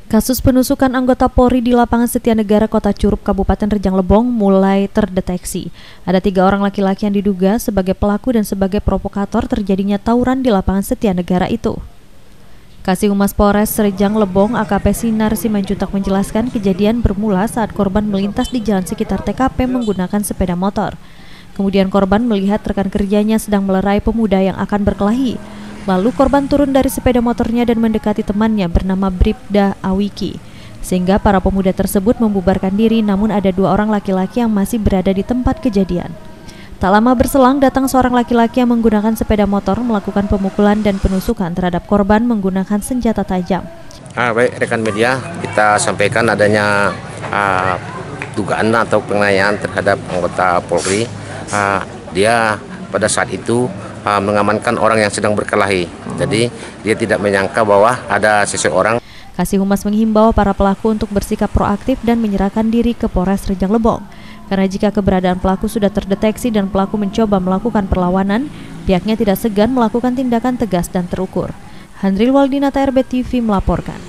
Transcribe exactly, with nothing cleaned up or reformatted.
Kasus penusukan anggota Polri di lapangan Setianegara Kota Curup, Kabupaten Rejang Lebong mulai terdeteksi. Ada tiga orang laki-laki yang diduga sebagai pelaku dan sebagai provokator terjadinya tawuran di lapangan Setianegara itu. Kasih Humas Polres Rejang Lebong A K P Sinar Simanjuntak menjelaskan kejadian bermula saat korban melintas di jalan sekitar T K P menggunakan sepeda motor. Kemudian korban melihat rekan kerjanya sedang melerai pemuda yang akan berkelahi. Lalu korban turun dari sepeda motornya dan mendekati temannya bernama Bribda Awiki. Sehingga para pemuda tersebut membubarkan diri, namun ada dua orang laki-laki yang masih berada di tempat kejadian. Tak lama berselang datang seorang laki-laki yang menggunakan sepeda motor melakukan pemukulan dan penusukan terhadap korban menggunakan senjata tajam. Ah, baik rekan media, kita sampaikan adanya ah, dugaan atau penganiayaan terhadap anggota Polri. Ah, dia pada saat itu Uh, mengamankan orang yang sedang berkelahi. Jadi dia tidak menyangka bahwa ada seseorang. Kasih Humas menghimbau para pelaku untuk bersikap proaktif dan menyerahkan diri ke Polres Rejang Lebong. Karena jika keberadaan pelaku sudah terdeteksi dan pelaku mencoba melakukan perlawanan, pihaknya tidak segan melakukan tindakan tegas dan terukur. Handril Waldinata R B T V melaporkan.